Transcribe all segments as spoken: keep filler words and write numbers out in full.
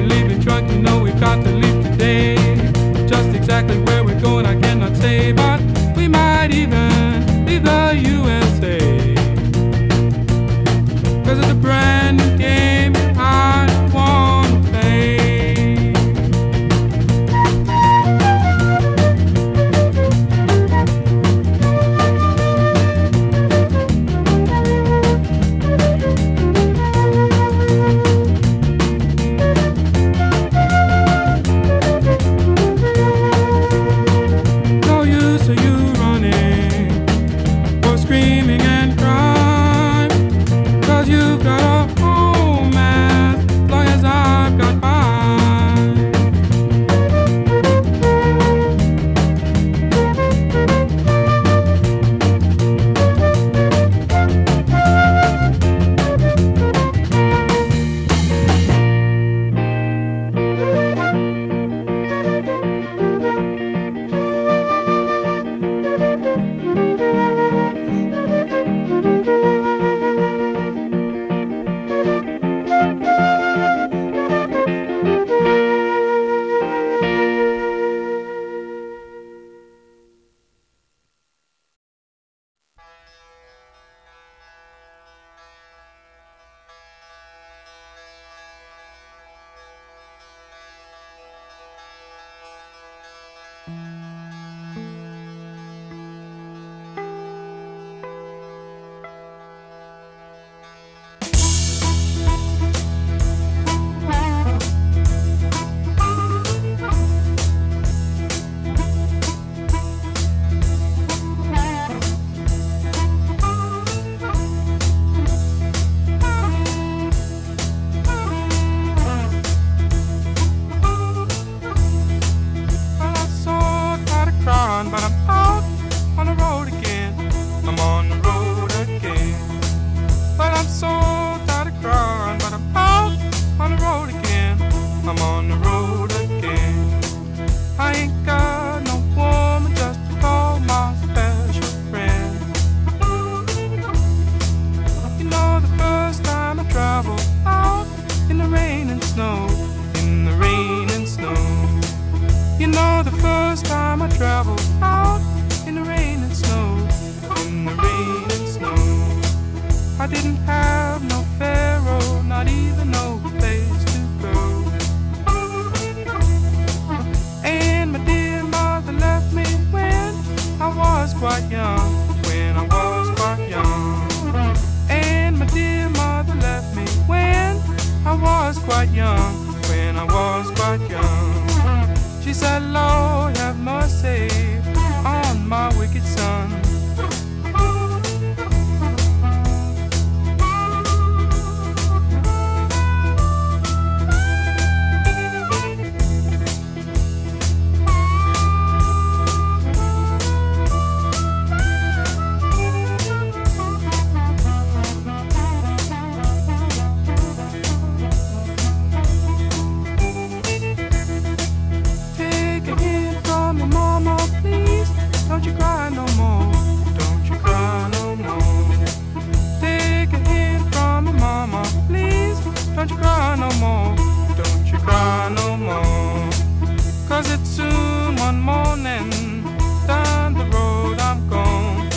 can leave the trunk, you know we've got to leave today. Just exactly where we're going I cannot say, but we might even leave the U S A. Cause it's a brand new game I wanna play. No use of you running or screaming and crying, cause you've got a home as long as I've got mine. But I'm out on the road again. I'm on the road again. But I'm so tired of crying. But I'm out on the road again. I'm on the road again. I ain't got no woman just to call my special friend. You know the first time I traveled out in the rain and snow, in the rain and snow. You know the first time I traveled out in the rain and snow, in the rain and snow. I didn't have no pharaoh, not even no place to go. And my dear mother left me when I was quite young, when I was quite young. And my dear mother left me when I was quite young, when I was quite young. She said, Lord, have mercy on my wicked son. Don't you cry no more, don't you cry no more. Take a hint from your mama, please. Don't you cry no more, don't you cry no more. Cause it's soon one morning, down the road I'm gone.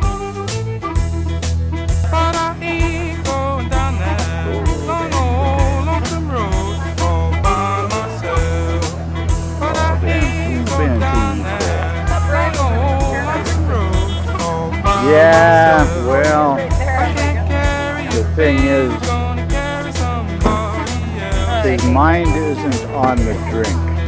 But I ain't going down that long old lonesome road all by myself. But I ain't going down that. Yeah, well, the thing is, the mind isn't on the drink.